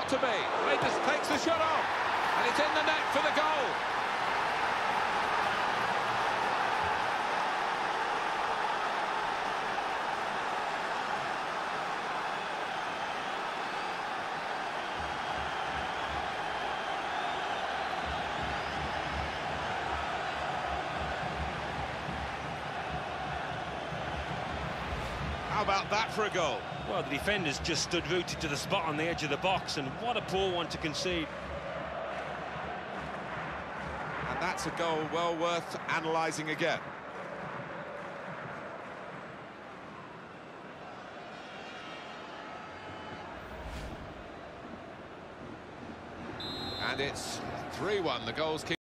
got to be. Rangers takes the shot off, and it's in the net for the goal. How about that for a goal? Well, the defenders just stood rooted to the spot on the edge of the box, and what a poor one to concede. And that's a goal well worth analysing again. And it's 3-1, the goals keep